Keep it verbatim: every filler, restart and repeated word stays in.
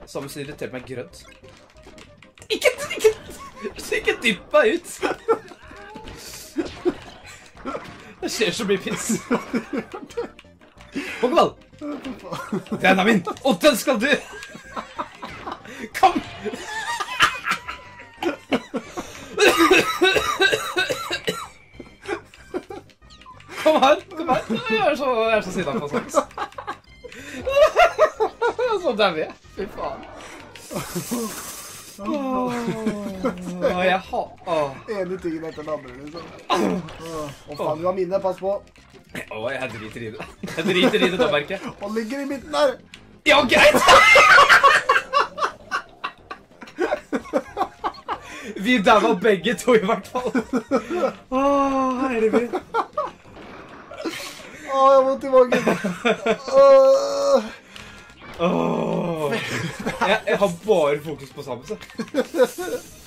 Samus irriterer meg grønt. Ikke, ikke, ikke dypp meg ut! Det skjer så mye piss. Pokémon! Den er min, og den skal du! Kom! Kom her, kom her. Jeg er så, jeg er så sinnet på Samus. Så der vi er. Fy faen. Åh, jeg har... Åh. Ene tingen etter den andre, liksom. Åh, faen, du har mine, pass på. Åh, jeg driter i det. Jeg driter i det, da, merker jeg. Han ligger i midten der. Ja, greit! Vi der var begge to i hvert fall. Åh, herre min. Åh, jeg må tilbake. Åh. Åh. Jeg, jeg har bare fokus på Samus.